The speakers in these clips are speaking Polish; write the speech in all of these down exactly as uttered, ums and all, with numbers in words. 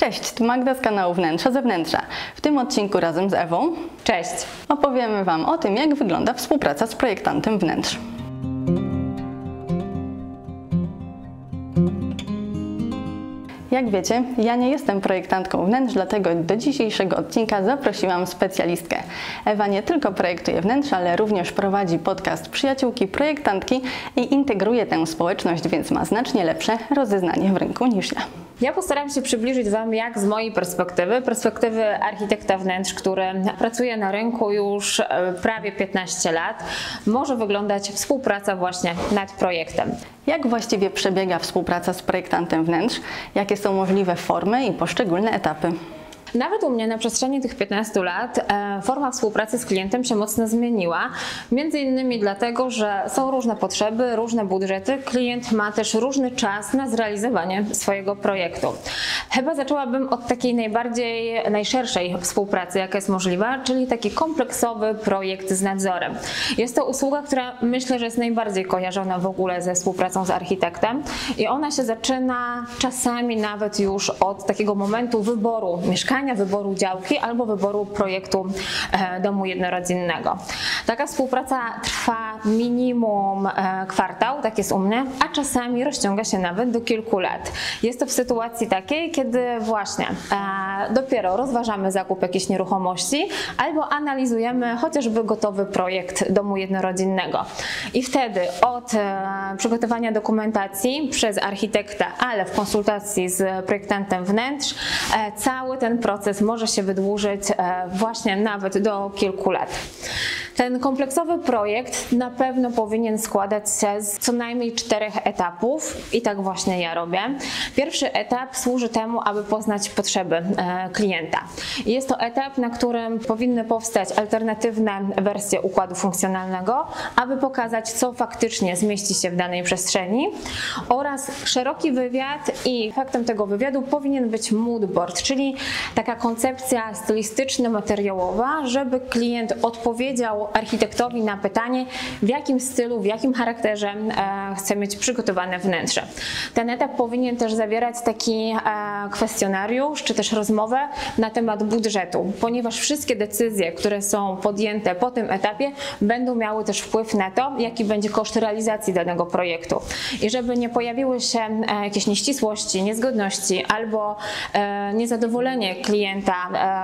Cześć, tu Magda z kanału Wnętrza Zewnętrza. W tym odcinku razem z Ewą Cześć! opowiemy Wam o tym, jak wygląda współpraca z projektantem wnętrz. Jak wiecie, ja nie jestem projektantką wnętrz, dlatego do dzisiejszego odcinka zaprosiłam specjalistkę. Ewa nie tylko projektuje wnętrza, ale również prowadzi podcast Przyjaciółki Projektantki i integruje tę społeczność, więc ma znacznie lepsze rozeznanie w rynku niż ja. Ja postaram się przybliżyć Wam, jak z mojej perspektywy, perspektywy architekta wnętrz, który pracuje na rynku już prawie piętnaście lat, może wyglądać współpraca właśnie nad projektem. Jak właściwie przebiega współpraca z projektantem wnętrz? Jakie są możliwe formy i poszczególne etapy? Nawet u mnie na przestrzeni tych piętnastu lat e, forma współpracy z klientem się mocno zmieniła. Między innymi dlatego, że są różne potrzeby, różne budżety. Klient ma też różny czas na zrealizowanie swojego projektu. Chyba zaczęłabym od takiej najbardziej, najszerszej współpracy, jaka jest możliwa, czyli taki kompleksowy projekt z nadzorem. Jest to usługa, która myślę, że jest najbardziej kojarzona w ogóle ze współpracą z architektem i ona się zaczyna czasami nawet już od takiego momentu wyboru mieszkania, wyboru działki albo wyboru projektu domu jednorodzinnego. Taka współpraca trwa minimum kwartał, tak jest u mnie, a czasami rozciąga się nawet do kilku lat. Jest to w sytuacji takiej, kiedy właśnie dopiero rozważamy zakup jakiejś nieruchomości albo analizujemy chociażby gotowy projekt domu jednorodzinnego. I wtedy od przygotowania dokumentacji przez architekta, ale w konsultacji z projektantem wnętrz, cały ten proces może się wydłużyć właśnie nawet do kilku lat. Ten kompleksowy projekt na pewno powinien składać się z co najmniej czterech etapów i tak właśnie ja robię. Pierwszy etap służy temu, aby poznać potrzeby klienta. Jest to etap, na którym powinny powstać alternatywne wersje układu funkcjonalnego, aby pokazać, co faktycznie zmieści się w danej przestrzeni, oraz szeroki wywiad, i efektem tego wywiadu powinien być moodboard, czyli taka koncepcja stylistyczno-materiałowa, żeby klient odpowiedział architektowi na pytanie, w jakim stylu, w jakim charakterze e, chce mieć przygotowane wnętrze. Ten etap powinien też zawierać taki e, kwestionariusz, czy też rozmowę na temat budżetu, ponieważ wszystkie decyzje, które są podjęte po tym etapie, będą miały też wpływ na to, jaki będzie koszt realizacji danego projektu. I żeby nie pojawiły się e, jakieś nieścisłości, niezgodności albo e, niezadowolenie klienta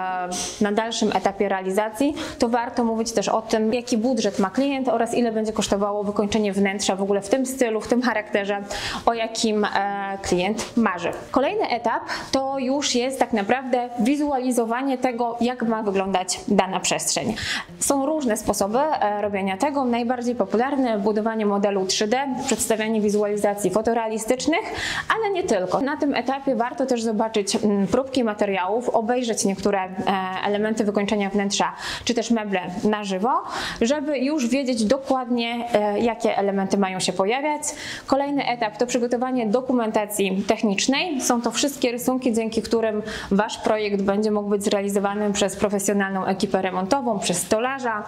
e, na dalszym etapie realizacji, to warto mówić też o tym, jaki budżet ma klient oraz ile będzie kosztowało wykończenie wnętrza w ogóle w tym stylu, w tym charakterze, o jakim e, klient marzy. Kolejny etap to już jest tak naprawdę wizualizowanie tego, jak ma wyglądać dana przestrzeń. Są różne sposoby e, robienia tego. Najbardziej popularne budowanie modelu trzy D, przedstawianie wizualizacji fotorealistycznych, ale nie tylko. Na tym etapie warto też zobaczyć m, próbki materiałów, obejrzeć niektóre e, elementy wykończenia wnętrza, czy też meble na żywo, żeby już wiedzieć dokładnie, jakie elementy mają się pojawiać. Kolejny etap to przygotowanie dokumentacji technicznej. Są to wszystkie rysunki, dzięki którym Wasz projekt będzie mógł być zrealizowany przez profesjonalną ekipę remontową, przez stolarza,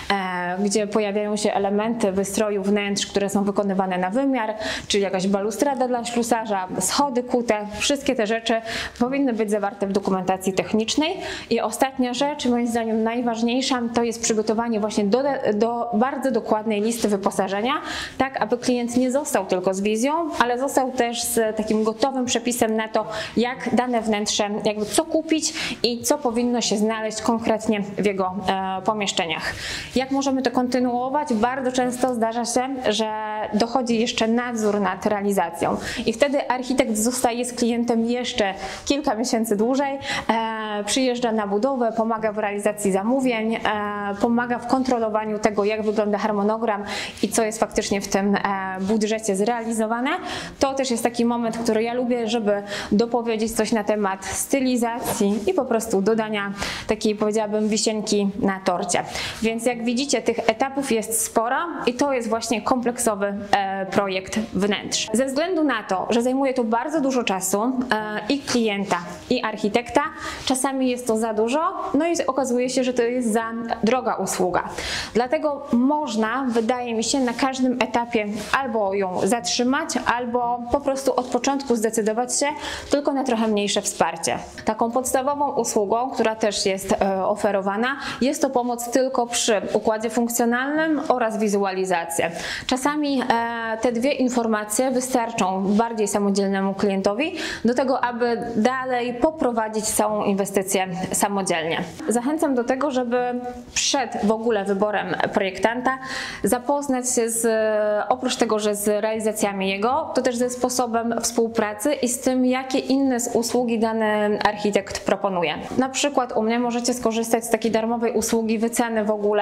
gdzie pojawiają się elementy wystroju wnętrz, które są wykonywane na wymiar, czyli jakaś balustrada dla ślusarza, schody kute. Wszystkie te rzeczy powinny być zawarte w dokumentacji technicznej. I ostatnia rzecz, moim zdaniem najważniejsza, to jest przygotowanie właśnie do, do bardzo dokładnej listy wyposażenia, tak aby klient nie został tylko z wizją, ale został też z takim gotowym przepisem na to, jak dane wnętrze, jakby co kupić i co powinno się znaleźć konkretnie w jego e, pomieszczeniach. Jak możemy to kontynuować? Bardzo często zdarza się, że dochodzi jeszcze nadzór nad realizacją i wtedy architekt zostaje z klientem jeszcze kilka miesięcy dłużej, e, przyjeżdża na budowę, pomaga w realizacji zamówień, e, pomaga w kontrolowaniu tego, jak wygląda harmonogram i co jest faktycznie w tym budżecie zrealizowane. To też jest taki moment, który ja lubię, żeby dopowiedzieć coś na temat stylizacji i po prostu dodania takiej, powiedziałabym, wisienki na torcie. Więc jak widzicie, tych etapów jest sporo i to jest właśnie kompleksowy projekt wnętrz. Ze względu na to, że zajmuje to bardzo dużo czasu i klienta, i architekta, czasami jest to za dużo, no i okazuje się, że to jest za droga usługa. Dlatego można, wydaje mi się, na każdym etapie albo ją zatrzymać, albo po prostu od początku zdecydować się tylko na trochę mniejsze wsparcie. Taką podstawową usługą, która też jest e, oferowana, jest to pomoc tylko przy układzie funkcjonalnym oraz wizualizacji. Czasami e, te dwie informacje wystarczą bardziej samodzielnemu klientowi do tego, aby dalej poprowadzić całą inwestycję samodzielnie. Zachęcam do tego, żeby przed w ogóle wyborem projektanta zapoznać się z, oprócz tego, że z realizacjami jego, to też ze sposobem współpracy i z tym, jakie inne usługi dany architekt proponuje. Na przykład u mnie możecie skorzystać z takiej darmowej usługi wyceny w ogóle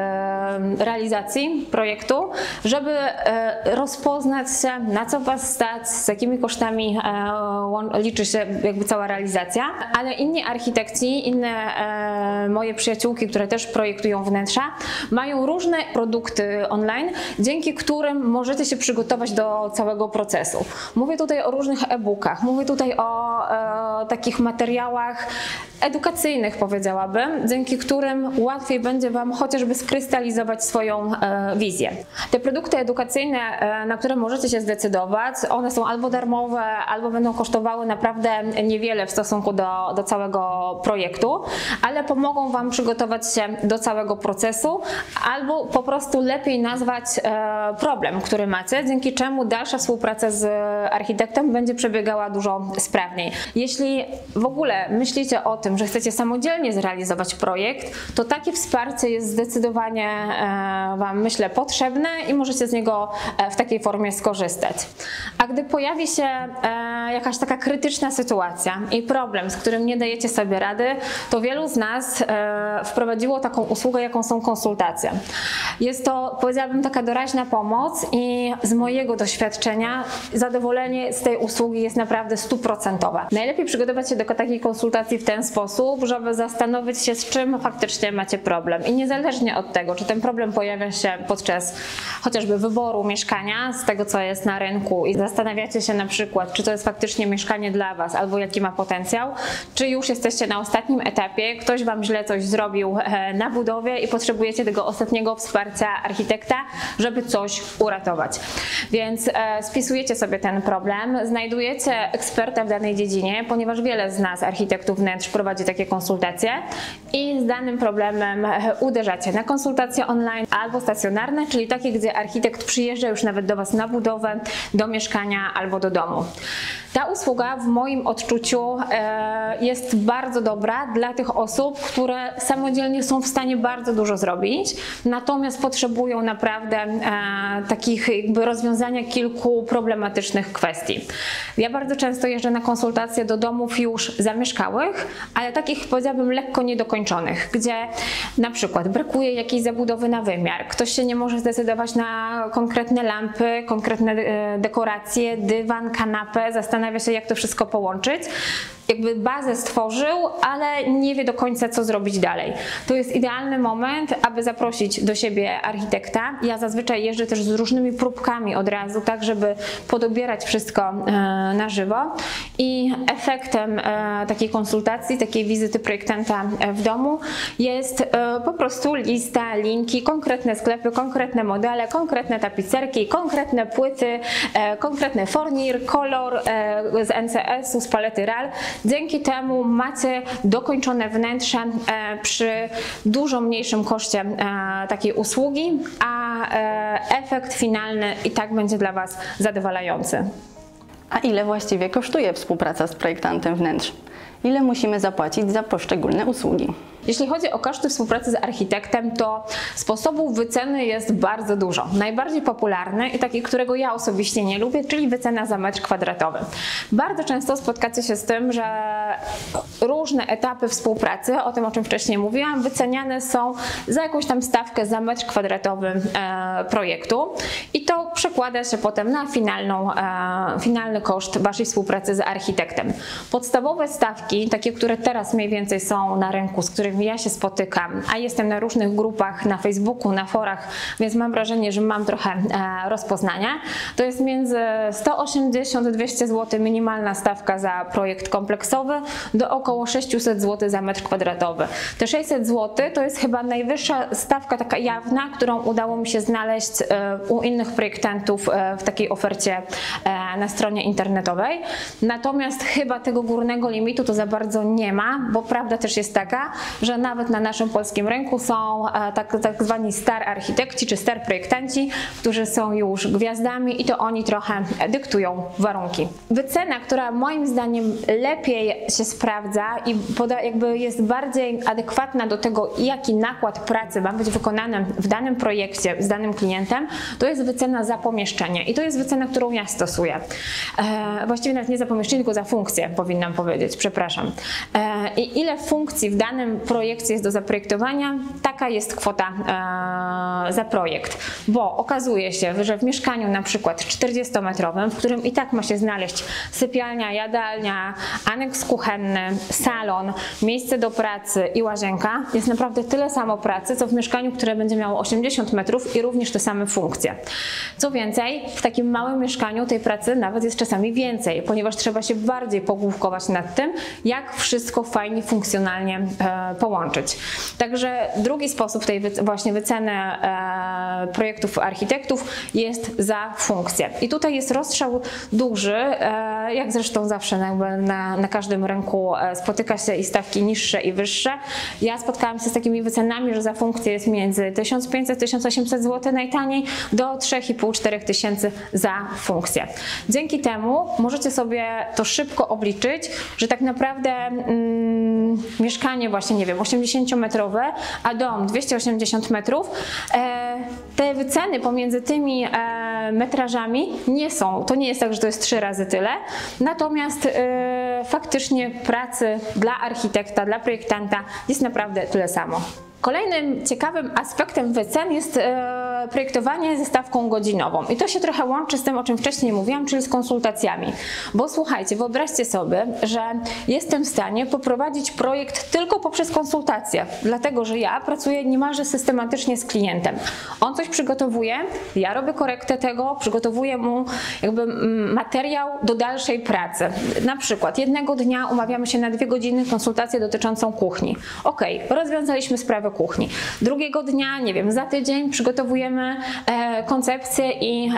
e, realizacji projektu, żeby e, rozpoznać się, na co Was stać, z jakimi kosztami e, liczy się jakby cała realizacja, ale inni architekci, inne e, moje przyjaciółki, które też projektują wnętrza, mają różne produkty online, dzięki którym możecie się przygotować do całego procesu. Mówię tutaj o różnych e-bookach, mówię tutaj o e, takich materiałach edukacyjnych, powiedziałabym, dzięki którym łatwiej będzie Wam chociażby skrystalizować swoją e, wizję. Te produkty edukacyjne, e, na które możecie się zdecydować, one są albo darmowe, albo będą kosztowały naprawdę niewiele w stosunku do, do całego projektu, ale pomogą Wam przygotować się do całego procesu, albo po prostu lepiej nazwać e, problem, który macie, dzięki czemu dalsza współpraca z architektem będzie przebiegała dużo sprawniej. Jeśli w ogóle myślicie o tym, że chcecie samodzielnie zrealizować projekt, to takie wsparcie jest zdecydowanie e, Wam, myślę, potrzebne i możecie z niego e, w takiej formie skorzystać. A gdy pojawi się e, jakaś taka krytyczna sytuacja i problem, z którym nie dajecie sobie rady, to wielu z nas e, wprowadziło taką usługę, jaką są konsultacje. Jest to, powiedziałabym, taka doraźna pomoc i z mojego doświadczenia zadowolenie z tej usługi jest naprawdę stuprocentowe. Najlepiej przygotować się do takiej konsultacji w ten sposób, żeby zastanowić się, z czym faktycznie macie problem. I niezależnie od tego, czy ten problem pojawia się podczas chociażby wyboru mieszkania, z tego co jest na rynku i zastanawiacie się na przykład, czy to jest faktycznie mieszkanie dla Was, albo jaki ma potencjał, czy już jesteście na ostatnim etapie, ktoś Wam źle coś zrobił na budowie i potrzebujecie tego ostatniego wsparcia architekta, żeby coś uratować. Więc e, spisujecie sobie ten problem, znajdujecie eksperta w danej dziedzinie, ponieważ wiele z nas, architektów wnętrz, prowadzi takie konsultacje i z danym problemem uderzacie na konsultacje online albo stacjonarne, czyli takie, gdzie architekt przyjeżdża już nawet do Was na budowę, do mieszkania albo do domu. Ta usługa w moim odczuciu e, jest bardzo dobra dla tych osób, które samodzielnie są w stanie bardzo dużo zrobić, natomiast potrzebują naprawdę e, takich jakby rozwiązania kilku problematycznych kwestii. Ja bardzo często jeżdżę na konsultacje do domów już zamieszkałych, ale takich, powiedziałabym, lekko niedokończonych, gdzie na przykład brakuje jakiejś zabudowy na wymiar, ktoś się nie może zdecydować na konkretne lampy, konkretne e, dekoracje, dywan, kanapę, zastanawia się, jak to wszystko połączyć. Jakby bazę stworzył, ale nie wie do końca, co zrobić dalej. To jest idealny moment, aby zaprosić do siebie architekta. Ja zazwyczaj jeżdżę też z różnymi próbkami od razu, tak żeby podobierać wszystko na żywo. I efektem takiej konsultacji, takiej wizyty projektanta w domu jest po prostu lista, linki, konkretne sklepy, konkretne modele, konkretne tapicerki, konkretne płyty, konkretny fornir, kolor z N C S-u, z palety R A L. Dzięki temu macie dokończone wnętrze przy dużo mniejszym koszcie takiej usługi, a efekt finalny i tak będzie dla Was zadowalający. A ile właściwie kosztuje współpraca z projektantem wnętrz? Ile musimy zapłacić za poszczególne usługi? Jeśli chodzi o koszty współpracy z architektem, to sposobów wyceny jest bardzo dużo. Najbardziej popularny i taki, którego ja osobiście nie lubię, czyli wycena za metr kwadratowy. Bardzo często spotkacie się z tym, że różne etapy współpracy, o tym, o czym wcześniej mówiłam, wyceniane są za jakąś tam stawkę za metr kwadratowy e, projektu i to przekłada się potem na finalną, e, finalny koszt Waszej współpracy z architektem. Podstawowe stawki stawki, takie, które teraz mniej więcej są na rynku, z którymi ja się spotykam, a jestem na różnych grupach na Facebooku, na forach, więc mam wrażenie, że mam trochę e, rozpoznania, to jest między sto osiemdziesiąt do dwieście złotych minimalna stawka za projekt kompleksowy do około sześćset złotych za metr kwadratowy. Te sześćset złotych to jest chyba najwyższa stawka taka jawna, którą udało mi się znaleźć e, u innych projektantów e, w takiej ofercie e, na stronie internetowej. Natomiast chyba tego górnego limitu to za bardzo nie ma, bo prawda też jest taka, że nawet na naszym polskim rynku są e, tak, tak zwani star architekci czy star projektanci, którzy są już gwiazdami i to oni trochę dyktują warunki. Wycena, która moim zdaniem lepiej się sprawdza i poda, jakby jest bardziej adekwatna do tego, jaki nakład pracy ma być wykonany w danym projekcie z danym klientem, to jest wycena za pomieszczenie i to jest wycena, którą ja stosuję. E, właściwie nawet nie za pomieszczenie, tylko za funkcję, powinnam powiedzieć, przepraszam. E, I ile funkcji w danym projekcie jest do zaprojektowania, taka jest kwota e, za projekt, bo okazuje się, że w mieszkaniu na przykład czterdziestometrowym, w którym i tak ma się znaleźć sypialnia, jadalnia, aneks kuchenny, salon, miejsce do pracy i łazienka, jest naprawdę tyle samo pracy, co w mieszkaniu, które będzie miało osiemdziesiąt metrów i również te same funkcje. Co więcej, w takim małym mieszkaniu tej pracy nawet jest czasami więcej, ponieważ trzeba się bardziej pogłówkować nad tym, jak wszystko fajnie, funkcjonalnie e, połączyć. Także drugi sposób tej wy właśnie wyceny e, projektów architektów jest za funkcję. I tutaj jest rozstrzał duży, e, jak zresztą zawsze na, na, na każdym rynku e, spotyka się i stawki niższe i wyższe. Ja spotkałam się z takimi wycenami, że za funkcję jest między tysiąc pięćset do tysiąc osiemset złotych najtaniej do trzy i pół do czterech tysięcy za funkcję. Dzięki temu możecie sobie to szybko obliczyć, że tak naprawdę mm, mieszkanie właśnie, nie wiem, osiemdziesięciometrowe, a dom dwieście osiemdziesiąt metrów, e, te wyceny pomiędzy tymi e, metrażami nie są, to nie jest tak, że to jest trzy razy tyle, natomiast e, faktycznie pracy dla architekta, dla projektanta jest naprawdę tyle samo. Kolejnym ciekawym aspektem wycen jest e, projektowanie ze stawką godzinową i to się trochę łączy z tym, o czym wcześniej mówiłam, czyli z konsultacjami. Bo słuchajcie, wyobraźcie sobie, że jestem w stanie poprowadzić projekt tylko poprzez konsultacje, dlatego że ja pracuję niemalże systematycznie z klientem. On coś przygotowuje, ja robię korektę tego, przygotowuję mu jakby materiał do dalszej pracy. Na przykład jednego dnia umawiamy się na dwie godziny konsultację dotyczącą kuchni. Ok, rozwiązaliśmy sprawę kuchni. Drugiego dnia, nie wiem, za tydzień przygotowujemy e, koncepcję i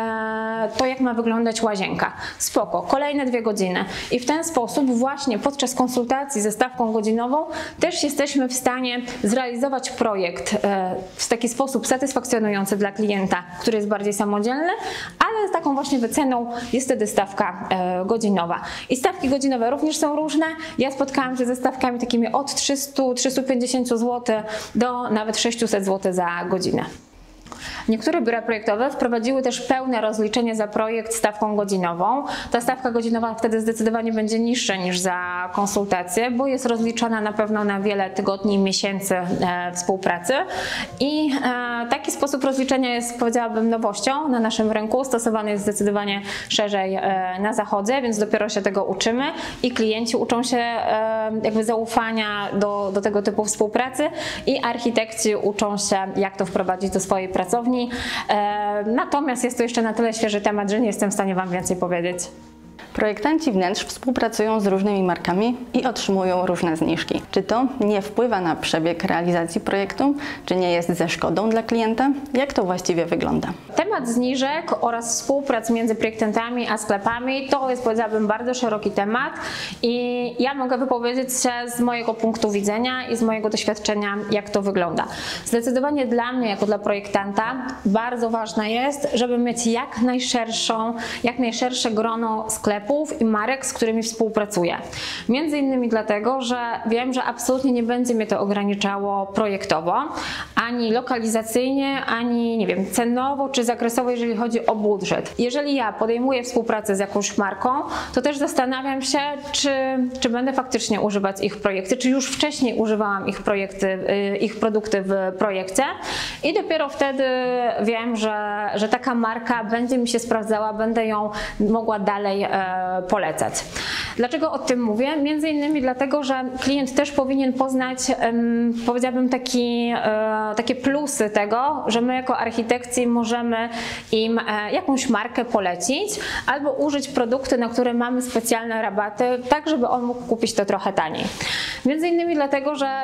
e, to, jak ma wyglądać łazienka. Spoko, kolejne dwie godziny. I w ten sposób właśnie podczas konsultacji ze stawką godzinową też jesteśmy w stanie zrealizować projekt e, w taki sposób satysfakcjonujący dla klienta, który jest bardziej samodzielny, ale z taką właśnie wyceną jest wtedy stawka e, godzinowa. I stawki godzinowe również są różne. Ja spotkałam się ze stawkami takimi od trzystu do trzystu pięćdziesięciu złotych do nawet sześciuset złotych za godzinę. Niektóre biura projektowe wprowadziły też pełne rozliczenie za projekt stawką godzinową. Ta stawka godzinowa wtedy zdecydowanie będzie niższa niż za konsultację, bo jest rozliczana na pewno na wiele tygodni i miesięcy e, współpracy. I e, taki sposób rozliczenia jest, powiedziałabym, nowością na naszym rynku. Stosowany jest zdecydowanie szerzej e, na zachodzie, więc dopiero się tego uczymy i klienci uczą się e, jakby zaufania do, do tego typu współpracy i architekci uczą się, jak to wprowadzić do swojej pracowni. Natomiast jest to jeszcze na tyle świeży temat, że nie jestem w stanie Wam więcej powiedzieć. Projektanci wnętrz współpracują z różnymi markami i otrzymują różne zniżki. Czy to nie wpływa na przebieg realizacji projektu? Czy nie jest ze szkodą dla klienta? Jak to właściwie wygląda? Temat zniżek oraz współprac między projektantami a sklepami to jest, powiedziałabym, bardzo szeroki temat i ja mogę wypowiedzieć się z mojego punktu widzenia i z mojego doświadczenia, jak to wygląda. Zdecydowanie dla mnie, jako dla projektanta, bardzo ważne jest, żeby mieć jak najszerszą, jak najszersze grono sklepów i marek, z którymi współpracuję. Między innymi dlatego, że wiem, że absolutnie nie będzie mnie to ograniczało projektowo, ani lokalizacyjnie, ani nie wiem, cenowo czy zakresowo, jeżeli chodzi o budżet. Jeżeli ja podejmuję współpracę z jakąś marką, to też zastanawiam się, czy, czy będę faktycznie używać ich projekty, czy już wcześniej używałam ich projekty, ich produkty w projekcie i dopiero wtedy wiem, że, że taka marka będzie mi się sprawdzała, będę ją mogła dalej e, polecać. Dlaczego o tym mówię? Między innymi dlatego, że klient też powinien poznać, powiedziałabym, taki, takie plusy tego, że my jako architekci możemy im jakąś markę polecić albo użyć produkty, na które mamy specjalne rabaty, tak żeby on mógł kupić to trochę taniej. Między innymi dlatego, że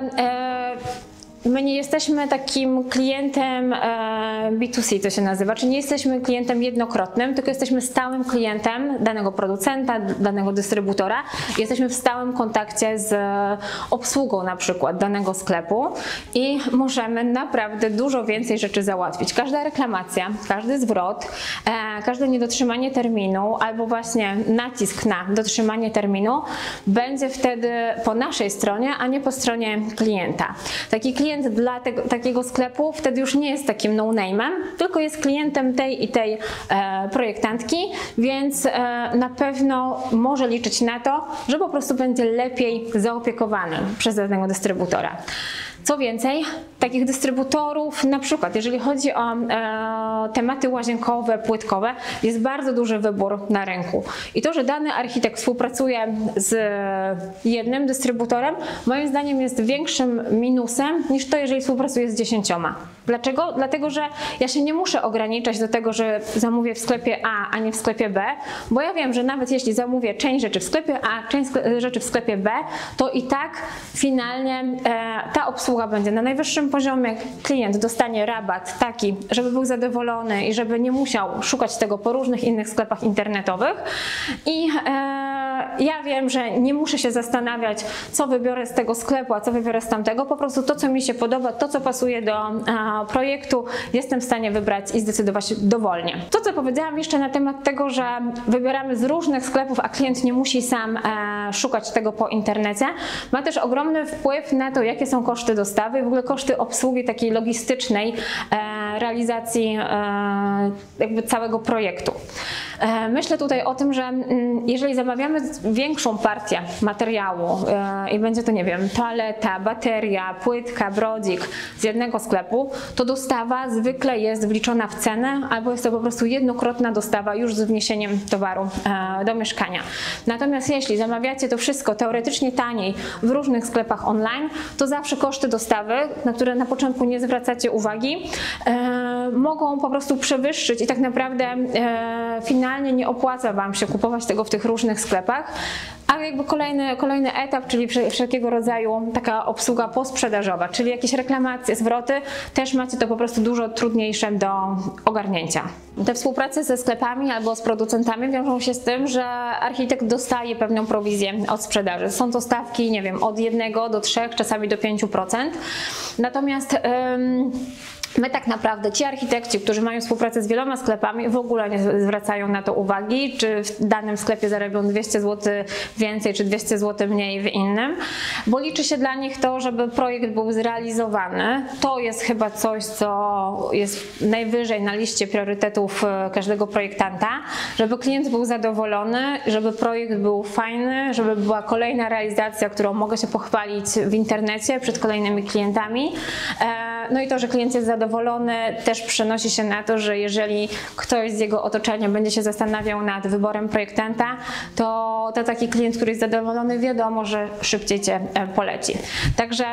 my nie jesteśmy takim klientem B dwa C, to się nazywa, czyli nie jesteśmy klientem jednokrotnym, tylko jesteśmy stałym klientem danego producenta, danego dystrybutora. Jesteśmy w stałym kontakcie z obsługą na przykład danego sklepu i możemy naprawdę dużo więcej rzeczy załatwić. Każda reklamacja, każdy zwrot, każde niedotrzymanie terminu albo właśnie nacisk na dotrzymanie terminu będzie wtedy po naszej stronie, a nie po stronie klienta. Taki klient dla tego, takiego sklepu wtedy już nie jest takim no-name'em, tylko jest klientem tej i tej e, projektantki, więc e, na pewno może liczyć na to, że po prostu będzie lepiej zaopiekowany przez danego dystrybutora. Co więcej, takich dystrybutorów, na przykład jeżeli chodzi o e, tematy łazienkowe, płytkowe, jest bardzo duży wybór na rynku. I to, że dany architekt współpracuje z jednym dystrybutorem, moim zdaniem jest większym minusem niż to, jeżeli współpracuje z dziesięcioma. Dlaczego? Dlatego, że ja się nie muszę ograniczać do tego, że zamówię w sklepie A, a nie w sklepie B, bo ja wiem, że nawet jeśli zamówię część rzeczy w sklepie A, część rzeczy w sklepie B, to i tak finalnie e, ta obsługa będzie na najwyższym poziomie, klient dostanie rabat taki, żeby był zadowolony i żeby nie musiał szukać tego po różnych innych sklepach internetowych i e, ja wiem, że nie muszę się zastanawiać, co wybiorę z tego sklepu, a co wybiorę z tamtego, po prostu to, co mi się podoba, to, co pasuje do e, projektu, jestem w stanie wybrać i zdecydować dowolnie. To, co powiedziałam jeszcze na temat tego, że wybieramy z różnych sklepów, a klient nie musi sam e, szukać tego po internecie, ma też ogromny wpływ na to, jakie są koszty dostawy i w ogóle koszty obsługi takiej logistycznej e, realizacji e, jakby całego projektu. E, myślę tutaj o tym, że m, jeżeli zamawiamy większą partię materiału e, i będzie to, nie wiem, toaleta, bateria, płytka, brodzik z jednego sklepu, to dostawa zwykle jest wliczona w cenę albo jest to po prostu jednokrotna dostawa już z wniesieniem towaru e, do mieszkania. Natomiast jeśli zamawiacie to wszystko teoretycznie taniej w różnych sklepach online, to zawsze koszty dostawy, na które na początku nie zwracacie uwagi, e, mogą po prostu przewyższyć i tak naprawdę e, finalnie nie opłaca Wam się kupować tego w tych różnych sklepach. A jakby kolejny, kolejny etap, czyli wszelkiego rodzaju taka obsługa posprzedażowa, czyli jakieś reklamacje, zwroty, też macie to po prostu dużo trudniejsze do ogarnięcia. Te współprace ze sklepami albo z producentami wiążą się z tym, że architekt dostaje pewną prowizję od sprzedaży. Są to stawki, nie wiem, od jednego do trzech, czasami do pięciu procent. Natomiast ym, my tak naprawdę, ci architekci, którzy mają współpracę z wieloma sklepami, w ogóle nie zwracają na to uwagi, czy w danym sklepie zarabią dwieście złotych więcej, czy dwieście złotych mniej w innym, bo liczy się dla nich to, żeby projekt był zrealizowany. To jest chyba coś, co jest najwyżej na liście priorytetów każdego projektanta, żeby klient był zadowolony, żeby projekt był fajny, żeby była kolejna realizacja, którą mogę się pochwalić w internecie przed kolejnymi klientami. No i to, że klient jest zadowolony, też przenosi się na to, że jeżeli ktoś z jego otoczenia będzie się zastanawiał nad wyborem projektanta, to, to taki klient, który jest zadowolony, wiadomo, że szybciej Cię poleci. Także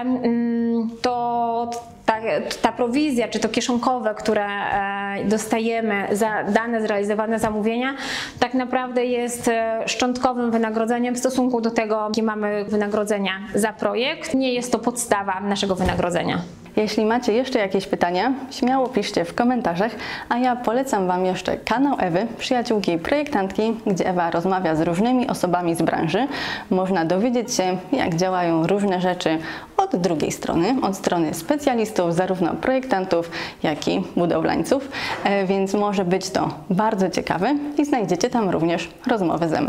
to ta, ta prowizja, czy to kieszonkowe, które dostajemy za dane zrealizowane zamówienia, tak naprawdę jest szczątkowym wynagrodzeniem w stosunku do tego, jakie mamy wynagrodzenia za projekt. Nie jest to podstawa naszego wynagrodzenia. Jeśli macie jeszcze jakieś pytania, śmiało piszcie w komentarzach, a ja polecam Wam jeszcze kanał Ewy, przyjaciółki projektantki, gdzie Ewa rozmawia z różnymi osobami z branży. Można dowiedzieć się, jak działają różne rzeczy od drugiej strony, od strony specjalistów, zarówno projektantów, jak i budowlańców, więc może być to bardzo ciekawe i znajdziecie tam również rozmowę ze mną.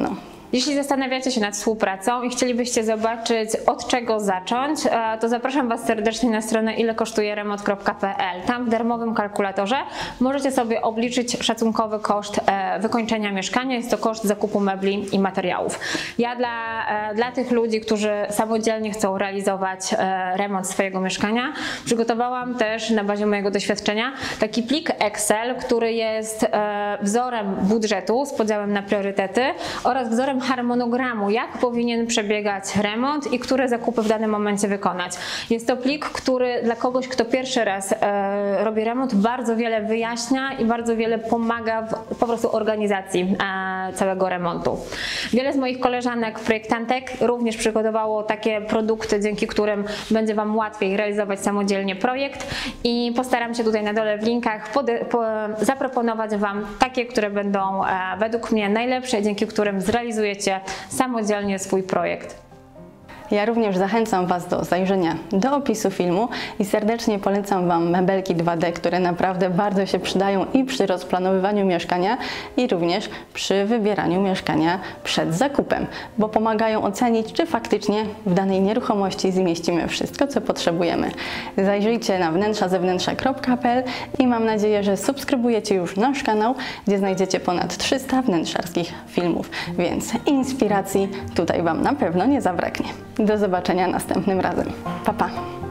Jeśli zastanawiacie się nad współpracą i chcielibyście zobaczyć, od czego zacząć, to zapraszam Was serdecznie na stronę ile kosztuje remont kropka p l. Tam w darmowym kalkulatorze możecie sobie obliczyć szacunkowy koszt wykończenia mieszkania. Jest to koszt zakupu mebli i materiałów. Ja dla, dla tych ludzi, którzy samodzielnie chcą realizować remont swojego mieszkania, przygotowałam też na bazie mojego doświadczenia taki plik Excel, który jest wzorem budżetu z podziałem na priorytety oraz wzorem harmonogramu, jak powinien przebiegać remont i które zakupy w danym momencie wykonać. Jest to plik, który dla kogoś, kto pierwszy raz e, robi remont, bardzo wiele wyjaśnia i bardzo wiele pomaga w po prostu organizacji e, całego remontu. Wiele z moich koleżanek, projektantek również przygotowało takie produkty, dzięki którym będzie Wam łatwiej realizować samodzielnie projekt i postaram się tutaj na dole w linkach pod, po, zaproponować Wam takie, które będą e, według mnie najlepsze, dzięki którym zrealizujecie samodzielnie swój projekt. Ja również zachęcam Was do zajrzenia do opisu filmu i serdecznie polecam Wam mebelki dwa D, które naprawdę bardzo się przydają i przy rozplanowywaniu mieszkania i również przy wybieraniu mieszkania przed zakupem, bo pomagają ocenić, czy faktycznie w danej nieruchomości zmieścimy wszystko, co potrzebujemy. Zajrzyjcie na wnętrza zewnętrza kropka p l i mam nadzieję, że subskrybujecie już nasz kanał, gdzie znajdziecie ponad trzysta wnętrzarskich filmów, więc inspiracji tutaj Wam na pewno nie zabraknie. Do zobaczenia następnym razem. Pa, pa!